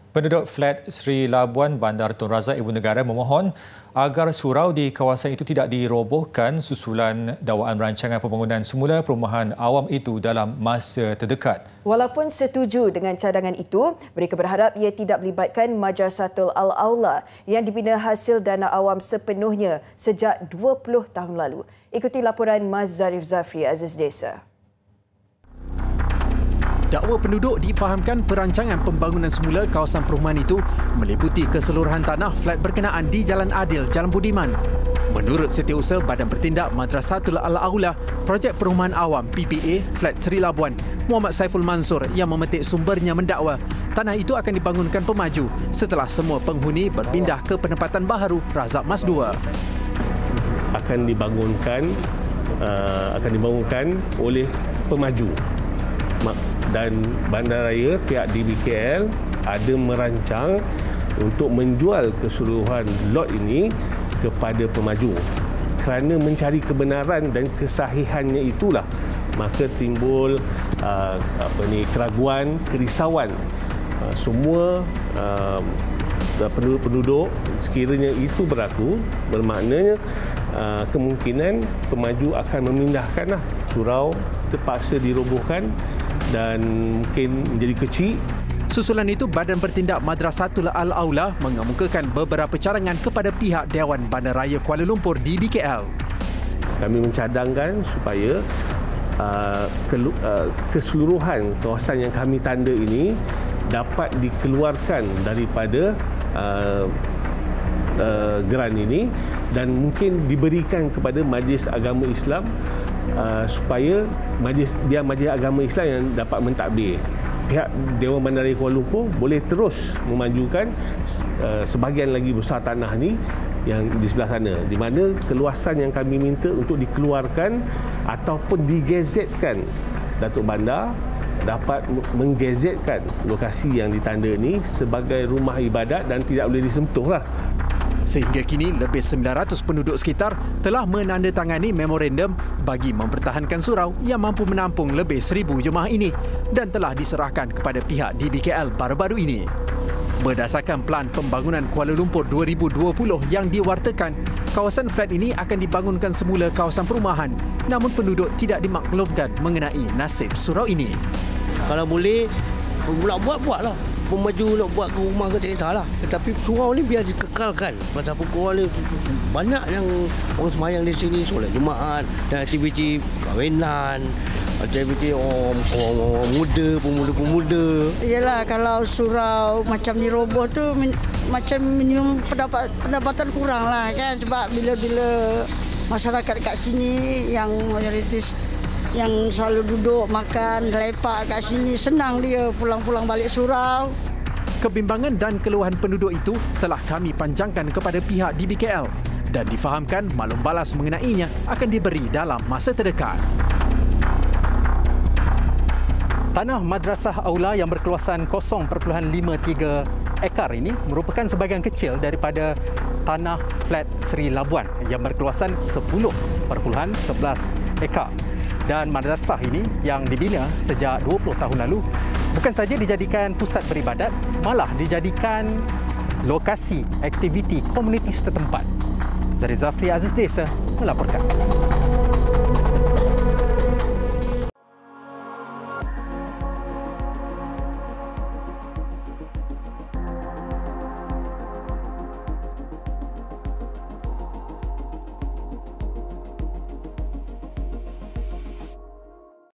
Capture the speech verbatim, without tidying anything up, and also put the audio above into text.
Penduduk flat Sri Labuan, Bandar Tun Razak Ibu Negara memohon agar surau di kawasan itu tidak dirobohkan susulan dakwaan rancangan pembangunan semula perumahan awam itu dalam masa terdekat. Walaupun setuju dengan cadangan itu, mereka berharap ia tidak melibatkan Madrasatul Al-Aula yang dibina hasil dana awam sepenuhnya sejak dua puluh tahun lalu. Ikuti laporan Mas Zarif Zafri Aziz Desa. Dakwa penduduk difahamkan perancangan pembangunan semula kawasan perumahan itu meliputi keseluruhan tanah flat berkenaan di Jalan Adil, Jalan Budiman. Menurut Setiausaha Badan Bertindak Madrasatul Al-Aula, projek perumahan awam P P A flat Sri Labuan, Muhammad Saiful Mansur yang memetik sumbernya mendakwa tanah itu akan dibangunkan pemaju setelah semua penghuni berpindah ke penempatan baharu Razak Mas dua. Akan dibangunkan uh, akan dibangunkan oleh pemaju. Dan Bandaraya pihak D B K L ada merancang untuk menjual keseluruhan lot ini kepada pemaju. Kerana mencari kebenaran dan kesahihannya itulah maka timbul uh, apa ni keraguan, kerisauan uh, semua uh, penduduk-penduduk. Sekiranya itu berlaku, bermaknanya uh, kemungkinan pemaju akan memindahkanlah surau terpaksa dirobohkan dan mungkin menjadi kecil. Susulan itu, Badan Bertindak Madrasatul Al-Aula mengemukakan beberapa cadangan kepada pihak Dewan Bandaraya Kuala Lumpur D B K L. Kami mencadangkan supaya uh, kelu, uh, keseluruhan kawasan yang kami tanda ini dapat dikeluarkan daripada uh, uh, geran ini dan mungkin diberikan kepada Majlis Agama Islam Uh, supaya majlis, biar Majlis Agama Islam yang dapat mentadbir. Pihak Dewan Bandaraya Kuala Lumpur boleh terus memajukan uh, sebahagian lagi besar tanah ni yang di sebelah sana, di mana keluasan yang kami minta untuk dikeluarkan ataupun digezetkan Datuk Bandar dapat menggezetkan lokasi yang ditanda ni sebagai rumah ibadat dan tidak boleh disentuh lah. Sehingga kini, lebih sembilan ratus penduduk sekitar telah menandatangani memorandum bagi mempertahankan surau yang mampu menampung lebih seribu jemaah ini dan telah diserahkan kepada pihak D B K L baru-baru ini. Berdasarkan Pelan Pembangunan Kuala Lumpur dua ribu dua puluh yang diwartakan, kawasan flat ini akan dibangunkan semula kawasan perumahan, namun penduduk tidak dimaklumkan mengenai nasib surau ini. Kalau boleh, nak buat-buatlah. Pemaju nak buat ke rumah ke tak kisahlah. Tetapi surau ni biar dikekalkan. Pasal pukul ni banyak yang orang semayang di sini, solat Jumaat dan aktiviti kahwinan, aktiviti orang, orang, orang muda, pemuda-pemuda. Yalah, kalau surau macam ni roboh tu min, macam minimum pendapat, pendapatan kurang lah kan. Sebab bila-bila masyarakat kat sini yang mayoritis yang selalu duduk, makan, lepak kat sini, senang dia pulang-pulang balik surau. Kebimbangan dan keluhan penduduk itu telah kami panjangkan kepada pihak D B K L dan difahamkan maklum balas mengenainya akan diberi dalam masa terdekat. Tanah Madrasah Aula yang berkeluasan kosong perpuluhan lima tiga ekar ini merupakan sebahagian kecil daripada tanah flat Sri Labuan yang berkeluasan sepuluh perpuluhan sebelas ekar. Dan madrasah ini yang dibina sejak dua puluh tahun lalu bukan saja dijadikan pusat beribadat, malah dijadikan lokasi aktiviti komuniti setempat. Zarif Zafri Aziz Desa melaporkan.